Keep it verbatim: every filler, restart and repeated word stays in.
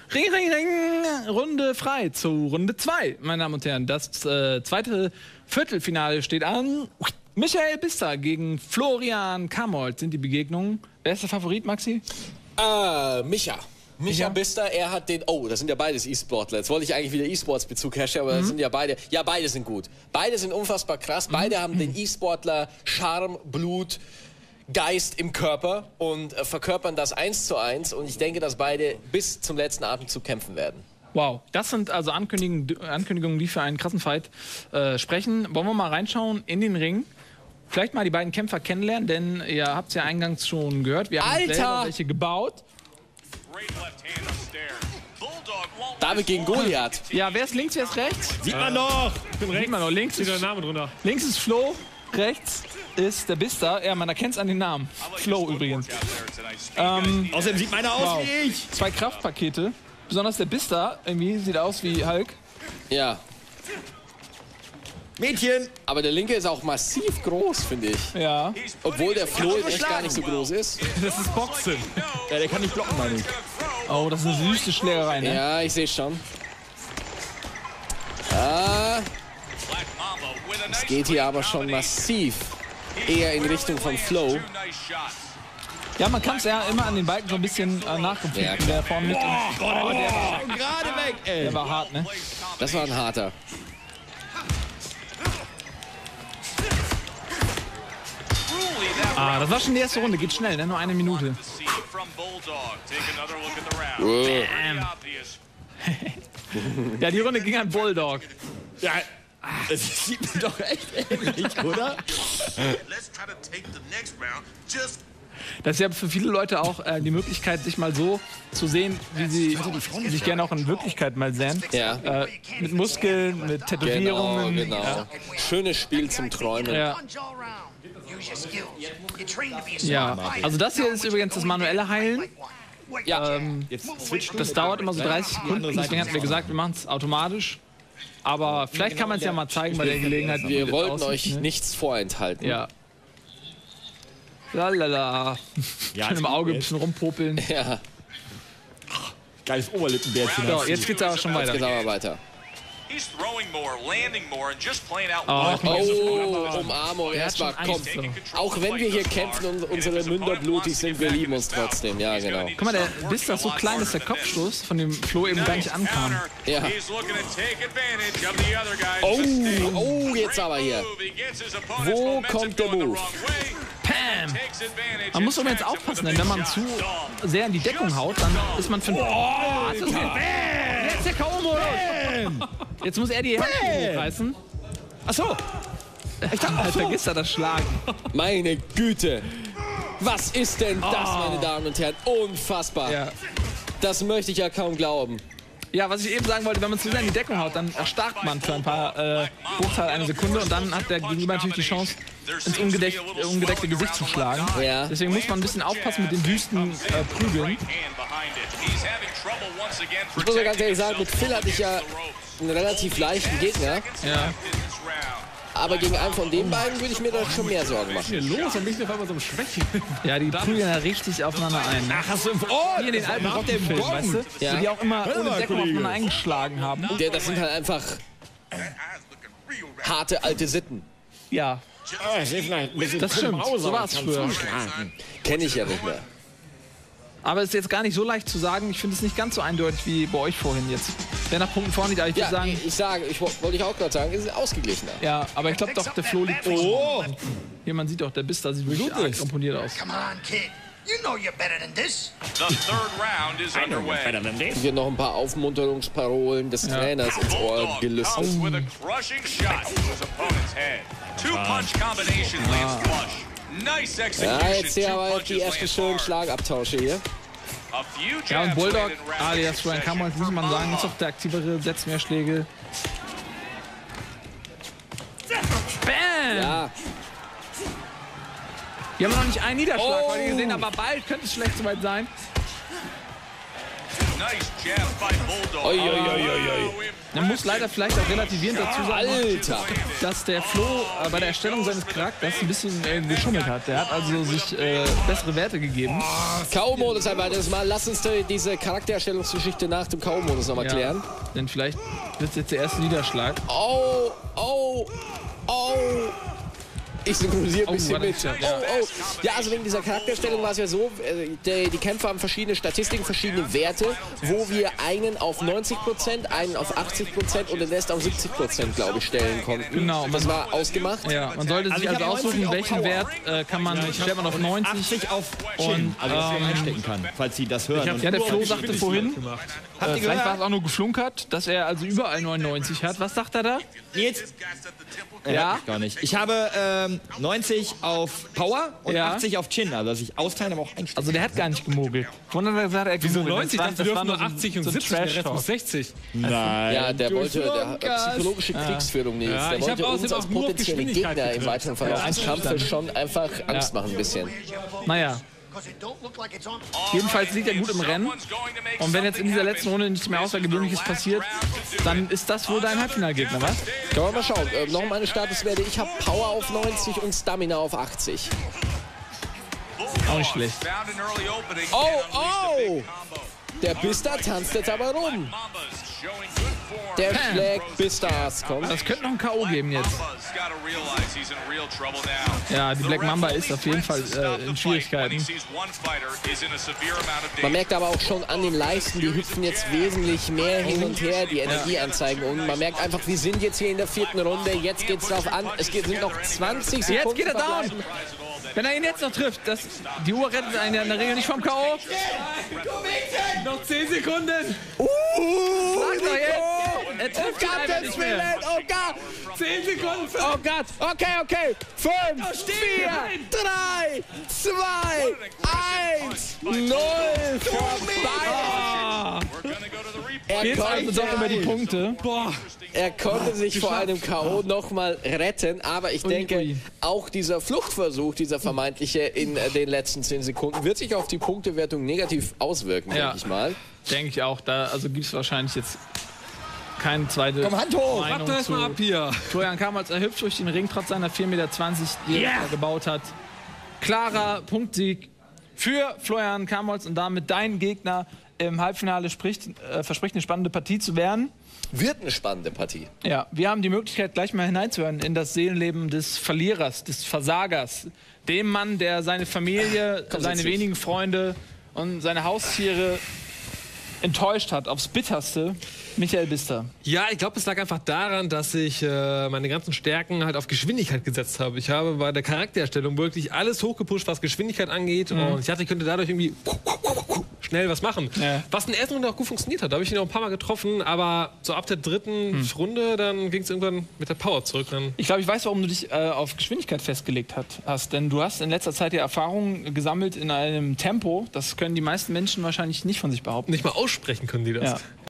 Ring, Ring, Ring, Runde frei zu Runde zwei, meine Damen und Herren. Das äh, zweite Viertelfinale steht an. Michael Bister gegen Florian Kamold sind die Begegnungen. Wer ist der Favorit, Maxi? Äh, Micha. Micha Micha? Bister, er hat den... Oh, das sind ja beides E-Sportler. Jetzt wollte ich eigentlich wieder E-Sports-Bezug herstellen, aber mhm. das sind ja beide... Ja, beide sind gut. Beide sind unfassbar krass. Beide mhm. haben den E-Sportler Charme, Blut, Geist im Körper und äh, verkörpern das eins zu eins. Und ich denke, dass beide bis zum letzten Atemzug kämpfen werden. Wow, das sind also Ankündigungen, Ankündigungen die für einen krassen Fight äh, sprechen. Wollen wir mal reinschauen in den Ring? Vielleicht mal die beiden Kämpfer kennenlernen, denn ihr habt es ja eingangs schon gehört. Wir haben Alter! selber welche gebaut. David gegen Goliath. Ja, wer ist links, wer ist rechts? Sieht man noch! Ich bin rechts. Sieht man noch. Links Steht ist, der Name drunter. links ist Flo, rechts ist der Bister. Ja, man erkennt es an den Namen. Flo übrigens. Ähm, Außerdem sieht meiner aus wow. wie ich. Zwei Kraftpakete. Besonders der Bister irgendwie sieht aus wie Hulk. Ja. Mädchen! Aber der linke ist auch massiv groß, finde ich. Ja. Obwohl der Flo in echt gar nicht so groß ist. Das ist Boxen. Ja, der kann nicht blocken, meine ich. Oh, das ist eine süße Schlägerei, ne? Ja, ich sehe schon. Ah. Es geht hier aber schon massiv eher in Richtung von Flo. Ja, man kann es ja immer an den Balken so ein bisschen äh, nachempfinden. Ja, der vorne mit. Oh, der war gerade weg, ey. Der war hart, ne? Das war ein harter. Ah, das war schon die erste Runde. Geht schnell, ne? Nur eine Minute. Bam. Ja, die Runde ging an Bulldog. Ja, das sieht mir doch echt ähnlich, oder? Das ist ja für viele Leute auch äh, die Möglichkeit, sich mal so zu sehen, wie sie sich gerne auch in Wirklichkeit mal sehen. Ja. Äh, mit Muskeln, mit Tätowierungen. Genau, genau. Ja. Schönes Spiel zum Träumen. Ja. Ja, also das hier ist übrigens das manuelle Heilen. Ja. Ähm, Jetzt switcht das dauert immer so dreißig Sekunden, deswegen hatten wir gesagt, wir machen es automatisch. Aber vielleicht kann man es ja mal zeigen bei der Gelegenheit. wie Wir das wollten aussieht, euch ne? nichts vorenthalten. Ja. Lalala. Ja, Schön im Auge ein bisschen rumpopeln. Ja. Geiles Oberlippenbärtchen. So, jetzt geht's aber schon Jetzt weiter. geht's aber weiter. Oh, Oh, Umarmung, erstmal schon komm. Angst, so. Auch wenn wir hier kämpfen und unsere Münder blutig sind, wir lieben uns trotzdem. Ja, genau. Guck mal, der Bister ist so klein, dass der Kopfstoß von dem Flo eben gar nicht ankam. Ja. Oh, oh, jetzt aber hier. Wo kommt der Move? Pam! Man muss aber jetzt aufpassen, denn wenn man zu sehr in die Deckung haut, dann ist man für ein... Oh, das ist jetzt der K O-Modus! Jetzt muss er die Hand hochreißen. Achso! Ich dachte, Alter, vergiss er das Schlagen. Meine Güte. Was ist denn das, Oh. meine Damen und Herren? Unfassbar. Ja. Das möchte ich ja kaum glauben. Ja, was ich eben sagen wollte, wenn man zu sehr in die Deckung haut, dann erstarrt man für ein paar äh, Bruchteil einer Sekunde und dann hat der Gegenüber natürlich die Chance, ins ungedeck ungedeckte Gesicht zu schlagen. Ja. Deswegen muss man ein bisschen aufpassen mit den wüsten äh, Prügeln. Ich muss ja ganz ehrlich sagen, mit Phil hatte ich ja einen relativ leichten Gegner. Ja. Aber gegen einen von den beiden würde ich mir da schon mehr Sorgen machen. Hier los, dann bin ich auf einmal so am Schwächen. Ja, die prügeln ja richtig aufeinander ein. Ne? Ach, hast du... Oh, Hier in den alten nach dem Rocky-Filmen, Gong. weißt du? Ja. Wo die auch immer ohne mal, Deckung Kollege. aufeinander eingeschlagen haben. Der, das sind halt einfach harte alte Sitten. Ja, Ah, ich sehe vielleicht ein bisschen das stimmt. Brause, So aber war ich es kann früher. zuschlagen. Kenne ich ja nicht mehr. aber es ist jetzt gar nicht so leicht zu sagen. Ich finde es nicht ganz so eindeutig wie bei euch vorhin jetzt. Wer nach Punkten vorne liegt, aber ich würde Ja, sagen... ich sage, ich wo- wollte ich auch gerade sagen, es ist ausgeglichener. Ja, aber ich glaube doch, der Flo liegt... Oh, Hier, man sieht doch, der Bister sieht wirklich Blut arg ist. komponiert aus. Come on, kid. You know you're better than this. The third round is underway. Hier noch ein paar Aufmunterungsparolen des Trainers ins Ohr Bulldog gelüstet. comes with a crushing shot to his opponent's head. Two punch combination lands flush. Nice execution. Ja, jetzt hier Two aber die punches ersten land schönen hard. Schlagabtausche hier. A few Ja, und jabs Bulldog, landed in rapid alias Florian succession Kammholz, muss for man sagen, ist Bulldog. doch der aktivere, setzt mehr Schläge. Bam! Ja, Wir haben noch nicht einen Niederschlag Oh. heute gesehen, aber bald könnte es schlecht soweit sein. Nice jab by Bulldog. Oi, oi, oi, oi, oi. Man muss leider vielleicht auch relativierend dazu sagen, Alter. dass der Flo äh, bei der Erstellung seines Charakters ein bisschen äh, geschummelt hat. Der hat also sich äh, bessere Werte gegeben. K O-Modus ein weiteres Mal. Lass uns die, diese Charaktererstellungsgeschichte nach dem K O-Modus nochmal Ja, klären. denn vielleicht wird es jetzt der erste Niederschlag. Oh, oh, oh. Ich synchronisiere ein Oh, bisschen warte, mit. ja. Oh, oh. Ja, also wegen dieser Charakterstellung war es ja so, äh, die, die Kämpfer haben verschiedene Statistiken, verschiedene Werte, wo wir einen auf neunzig Prozent, einen auf achtzig Prozent und den Rest auf siebzig Prozent, glaube ich, stellen konnten. Genau. Das war ausgemacht. Ja, man sollte sich ich also hab aussuchen, neunzig welchen auf Wert äh, kann man, stellt man auf neunzig. achtzig auf Und, Chin, also dass ähm, man einstecken kann, falls Sie das hören. Und Ja, der nur Flo auf sagte Geschwindigkeit vorhin, gemacht. äh, Habt ihr vielleicht war es gehört? auch nur geflunkert, dass er also überall neunundneunzig hat. Was sagt er da? Jetzt Ja. gar nicht. Ich habe ähm, neunzig auf Power und Ja. achtzig auf Chin, also dass ich austeilen, aber auch einstecken. Also der hat gar nicht gemogelt. Vorhin hat er gesagt, er hat Wieso gemogelt. neunzig? Das war- Das das war dürfen nur so ein- achtzig und so ein siebzig, der Rest Trash-Talk. muss sechzig. Nein. Ja, der wollte, der hat psychologische Kriegsführung, Nils. Ja, Der ich hab wollte außerdem uns als auch nur auf potenzielle Geschwindigkeit Gegner im gedrückt. weiteren Verlauf des Kampfes schon einfach Angst machen ein bisschen. Naja, jedenfalls liegt er gut im Rennen. Und wenn jetzt in dieser letzten Runde nichts mehr Außergewöhnliches passiert, dann ist das wohl dein Halbfinalgegner, was? Können wir mal schauen. Äh, noch meine Statuswerte. Ich habe Power auf neunzig und Stamina auf achtzig. Auch nicht schlecht. Oh, oh! Der Bista tanzt jetzt aber rum. Der schlägt Bistas. Komm. Das könnte noch ein K O geben jetzt. Ja, die Black Mamba ist auf jeden Fall äh, in Schwierigkeiten. Man merkt aber auch schon an den Leisten, die hüpfen jetzt wesentlich mehr hin und her, die Energieanzeigen. Und man merkt einfach, wir sind jetzt hier in der vierten Runde. Jetzt geht's drauf an. Es geht, sind noch zwanzig Sekunden. Jetzt geht er down. verbleiben. Wenn er ihn jetzt noch trifft, das, die Uhr rettet einen ja in der Regel nicht vom K O. Noch zehn Sekunden. Uh, Sag doch jetzt. Er Oh trifft ihn Gott, einfach der nicht mehr. Willen! Oh Gott! zehn Sekunden. Oh Gott! Okay, okay! Fünf, vier, drei, zwei, eins, null! Vorbei! Er Jetzt also doch über die Punkte. Boah. Er konnte sich vor einem K O nochmal retten, aber ich denke, ui. auch dieser Fluchtversuch, dieser vermeintliche in äh, den letzten zehn Sekunden, wird sich auf die Punktewertung negativ auswirken, Ja. denke ich mal. Denke ich auch. Da also gibt es wahrscheinlich jetzt keine zweite Komm, Hand hoch! Meinung Warte erst mal zu. ab hier. Florian Kamals erhüpft durch den Ring trotz seiner vier Meter zwanzig, die er gebaut hat. Klarer Punktsieg für Florian Kamals und damit dein Gegner im Halbfinale spricht, äh, verspricht eine spannende Partie zu werden. Wird eine spannende Partie. Ja, wir haben die Möglichkeit, gleich mal hineinzuhören in das Seelenleben des Verlierers, des Versagers. Dem Mann, der seine Familie, Komm, seine setz dich. wenigen Freunde und seine Haustiere enttäuscht hat, aufs Bitterste. Michael Bister. Ja, ich glaube, es lag einfach daran, dass ich äh, meine ganzen Stärken halt auf Geschwindigkeit gesetzt habe. Ich habe bei der Charaktererstellung wirklich alles hochgepusht, was Geschwindigkeit angeht. Mhm. Und ich dachte, ich könnte dadurch irgendwie schnell was machen. Ja. Was in der ersten Runde auch gut funktioniert hat. Da habe ich ihn auch ein paar Mal getroffen. Aber so ab der dritten Mhm. Runde, dann ging es irgendwann mit der Power zurück. Dann Ich glaube, ich weiß, warum du dich äh, auf Geschwindigkeit festgelegt hat, hast. Denn du hast in letzter Zeit ja Erfahrungen gesammelt in einem Tempo. Das können die meisten Menschen wahrscheinlich nicht von sich behaupten. nicht mal aussprechen können die das. Ja.